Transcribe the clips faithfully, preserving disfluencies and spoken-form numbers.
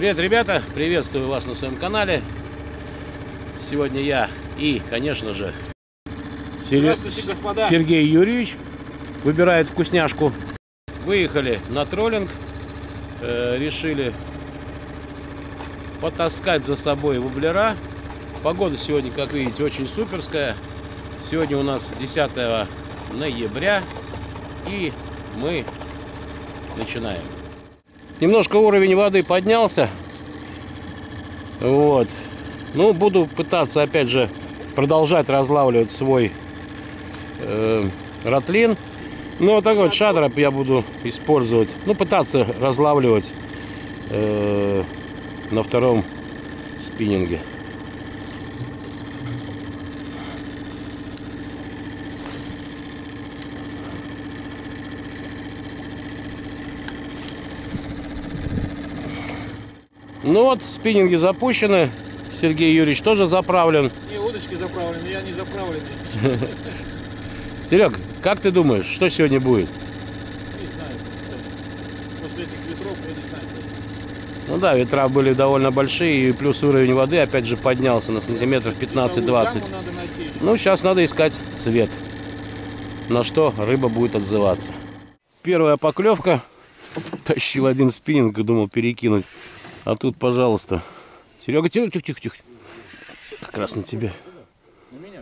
Привет, ребята! Приветствую вас на своем канале. Сегодня я и, конечно же, Сергей Юрьевич выбирает вкусняшку. Выехали на троллинг, э, решили потаскать за собой воблера. Погода сегодня, как видите, очень суперская. Сегодня у нас десятое ноября, и мы начинаем. Немножко уровень воды поднялся. Вот. Ну, буду пытаться, опять же, продолжать разлавливать свой э, ратлин. Ну, вот такой вот шадроп я буду использовать. Ну, пытаться разлавливать э, на втором спиннинге. Ну вот, спиннинги запущены. Сергей Юрьевич тоже заправлен. Не, удочки заправлены, я не заправленный. Серег, как ты думаешь, что сегодня будет? Не знаю. После этих ветров я не знаю. Ну да, ветра были довольно большие, и плюс уровень воды опять же поднялся на сантиметров пятнадцать-двадцать. Ну, сейчас надо искать цвет, на что рыба будет отзываться. Первая поклевка. Тащил один спиннинг и думал перекинуть. А тут, пожалуйста. Серега, тихо, тихо, тихо, тихо. Как раз на тебе. На меня?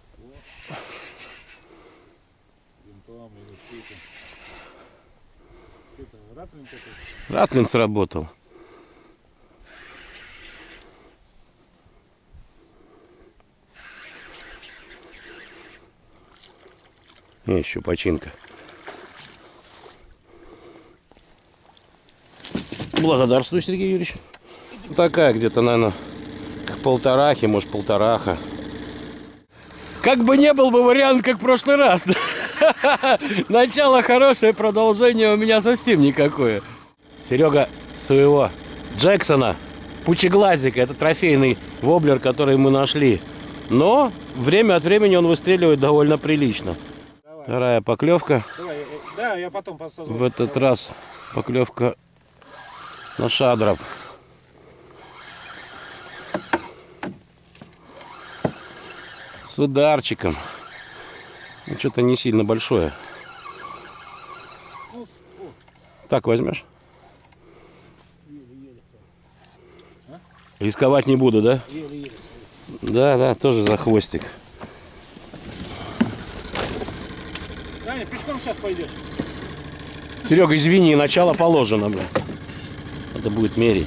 Ратлин сработал. Не, еще починка. Благодарствую, Сергей Юрьевич. Такая где-то, наверное, к полторахе, может, полтораха. Как бы не был бы вариант, как в прошлый раз. Начало хорошее, продолжение у меня совсем никакое. Серега своего Джексона, пучеглазика, это трофейный воблер, который мы нашли. Но время от времени он выстреливает довольно прилично. Давай. Вторая поклевка. Давай, да, я потом в этот Давай. раз поклевка на шадроп. С ударчиком. Ну, что-то не сильно большое. Так возьмешь? Рисковать не буду, да? Да, да, тоже за хвостик. Даня, пешком сейчас пойдешь. Серега, извини, начало положено, бля. Надо будет мерить.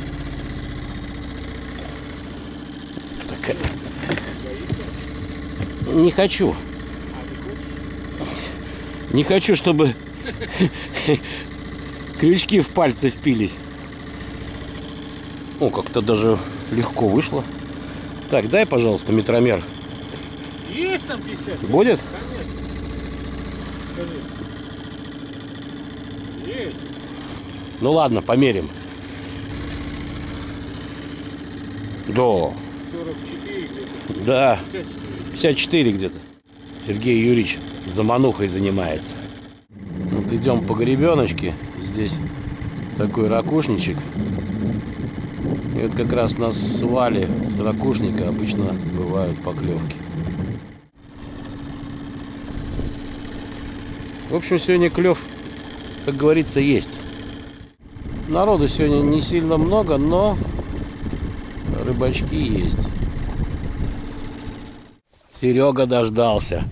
Такая. Не хочу. Не хочу, чтобы крючки в пальцы впились. О, как-то даже легко вышло. Так, дай, пожалуйста, метромер. Есть там пятьдесят? Будет? Конечно. Есть. Ну ладно, померим. Да. сорок четыре где-то. Да. пятьдесят четыре. пятьдесят четыре где-то. Сергей Юрьевич заманухой занимается. Вот идем по гребеночке. Здесь такой ракушничек. И вот как раз на свале с ракушника обычно бывают поклевки. В общем, сегодня клев, как говорится, есть. Народу сегодня не сильно много, но рыбачки есть. Серега дождался.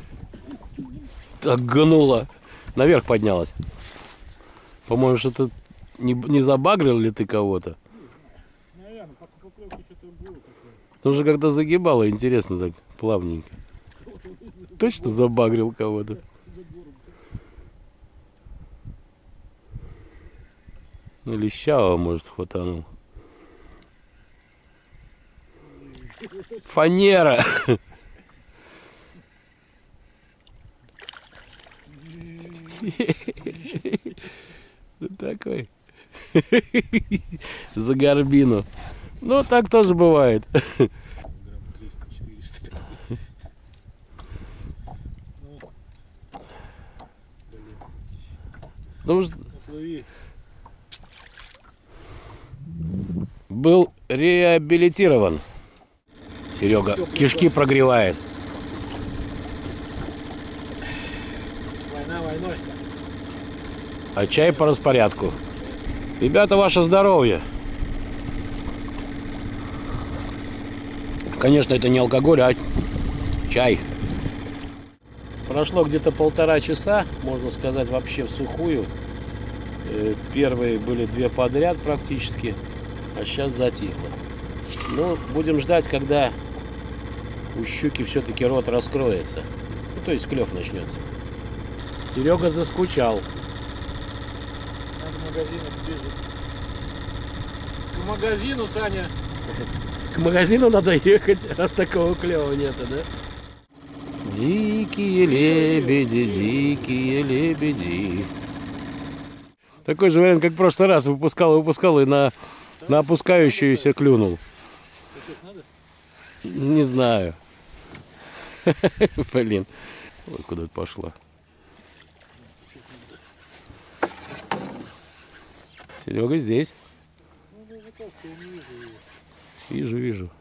Так гнуло. Наверх поднялась. По-моему, что-то не, не забагрил ли ты кого-то? Наверное, по поклевке что-то было такое. Потому что как-то загибало, интересно, так плавненько. Точно забагрил кого-то? Ну, лещавого, может, хватанул. Фанера! Такой. За горбину. Ну, так тоже бывает. Потому что был реабилитирован. Серега кишки прогревает. Война войной. А чай по распорядку. Ребята, ваше здоровье. Конечно, это не алкоголь, а чай. Прошло где-то полтора часа, можно сказать, вообще в сухую. Первые были две подряд практически, а сейчас затихло. Ну, будем ждать, когда у щуки все-таки рот раскроется. Ну, то есть клев начнется. Серега заскучал. Надо в магазин бежит. К магазину, Саня. К магазину надо ехать, раз такого клева нету, да? Дикие лебеди, дикие лебеди. Такой же вариант, как в прошлый раз. Выпускал, выпускал и на, на опускающуюся клюнул. Не знаю. Блин. Вот куда-то пошла. Серега здесь. Вижу, вижу.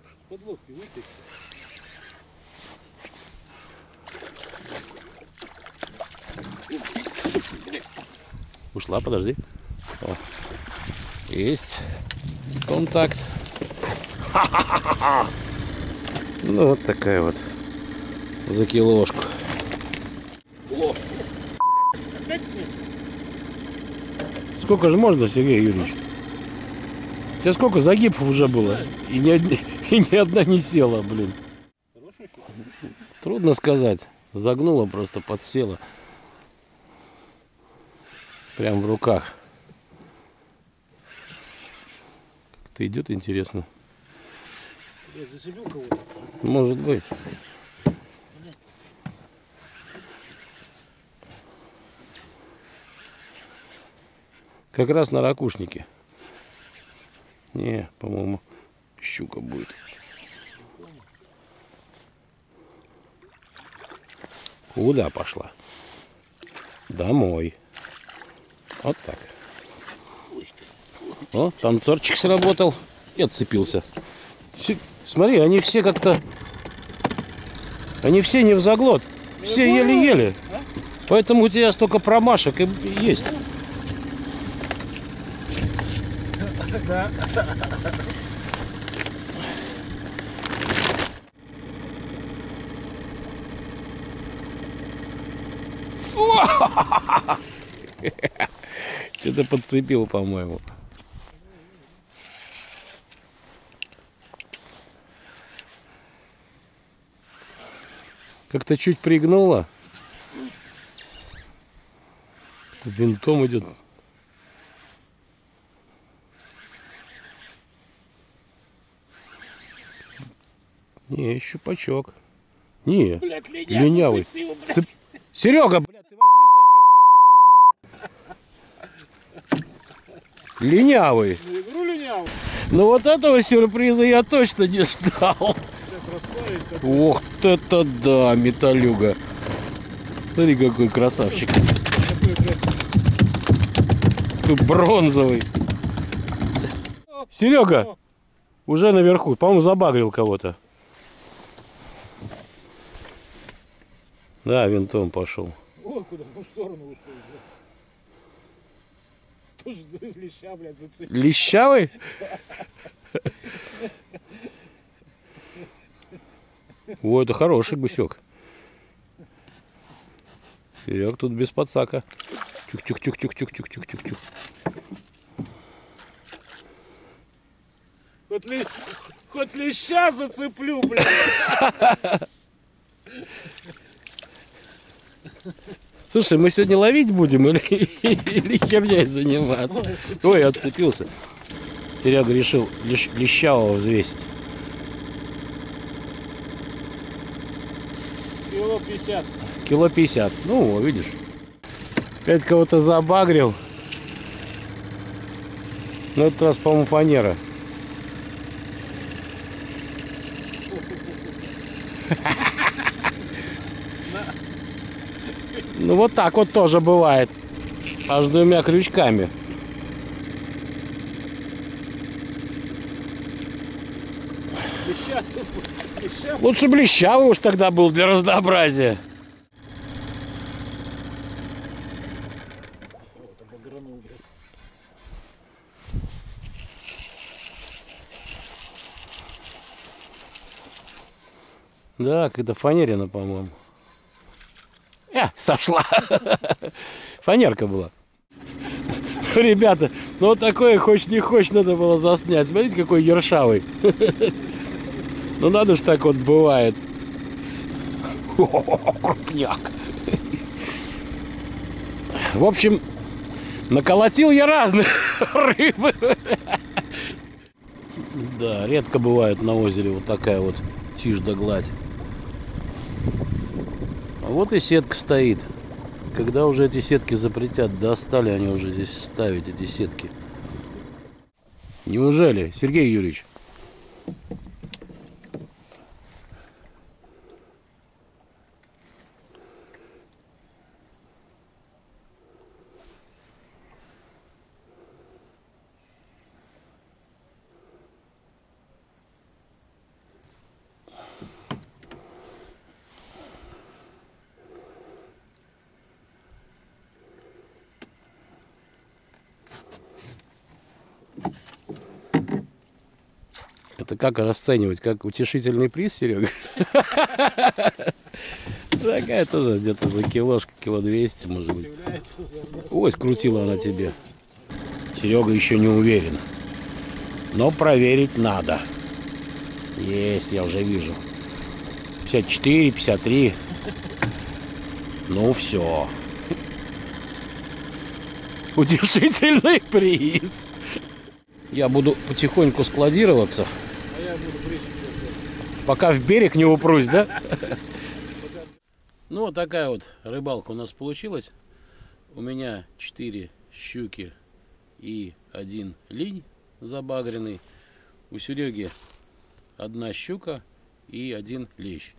Ушла, подожди. О. Есть контакт. Ну вот такая вот за килошку. Сколько же можно, Сергей Юрьевич? У тебя сколько загибов уже было? И ни, одни, и ни одна не села, блин. Трудно сказать. Загнула, просто подсела. Прям в руках. Как-то идет, интересно. Зацепил кого-то? Может быть. Как раз на ракушнике. Не, по-моему, щука будет. Куда пошла? Домой. Вот так. О, танцорчик сработал и отцепился. Смотри, они все как-то... Они все не в заглот. Все еле-еле. Поэтому у тебя столько промашек и есть. Да. Что-то подцепил, по-моему. Как-то чуть пригнуло. Винтом идет. Не, щупачок. Не, Блядь, линявый. Цепил, Цеп... Серега, блядь, ты возьми сачок, ёб твою мать. Линявый. Игру линял. Но вот этого сюрприза я точно не ждал. Красавица. Ох, это да, металюга. Смотри, какой красавчик. Такой, блядь. Такой бронзовый. Серега, уже наверху. По-моему, забагрил кого-то. Да, винтом пошел. Вон куда, в сторону ушел. Тоже леща, блядь, зацепил. Лещавый? О, это хороший гусек. Серег тут без подсака. Тюк-тюк-тюк-тюк-тюк-тюк-тюк-тюк. Хоть, ли... Хоть леща зацеплю, блядь. Слушай, мы сегодня ловить будем или, или херней заниматься? Ой, отцепился. Серега решил лещ, лещавого взвесить. Кило пятьдесят. Кило пятьдесят. Ну, видишь. Опять кого-то забагрил. Ну, этот раз, по-моему, фанера. Ну, вот так вот тоже бывает. Аж двумя крючками. Сейчас он будет леща. Лучше блещавый уж тогда был для разнообразия. Вот, обогранул, блядь. Да, когда фанерина, по-моему. Э, сошла. Фанерка была. Ребята, ну вот такое, хочешь не хочешь, надо было заснять. Смотрите, какой ершавый. Ну надо ж так вот бывает. Крупняк. В общем, наколотил я разные рыбы. Да, редко бывает на озере вот такая вот тишь да гладь. А вот и сетка стоит. Когда уже эти сетки запретят, достали они уже здесь ставить эти сетки. Неужели, Сергей Юрьевич? Это как расценивать? Как утешительный приз, Серега? Такая тоже где-то за килошку, кило двести, может быть. Ой, скрутила она тебе. Серега еще не уверен. Но проверить надо. Есть, я уже вижу. пятьдесят четыре, пятьдесят три. Ну все. Утешительный приз. Я буду потихоньку складироваться. А я буду брить. Пока в берег не упрусь, да? Ну, вот такая вот рыбалка у нас получилась. У меня четыре щуки и один линь забагренный. У Сереги одна щука и один лещ.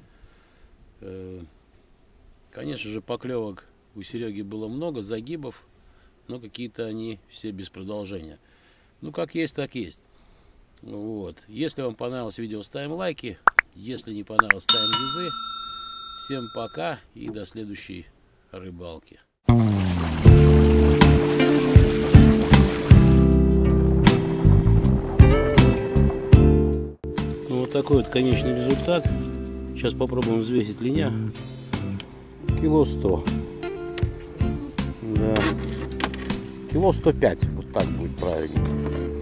Конечно же, поклевок у Сереги было много, загибов, но какие-то они все без продолжения. Ну, как есть, так есть. Вот. Если вам понравилось видео, ставим лайки. Если не понравилось, ставим дизы. Всем пока и до следующей рыбалки. Ну, вот такой вот конечный результат. Сейчас попробуем взвесить линя. Кило сто. Да. Кило сто пять. Вот так будет правильно.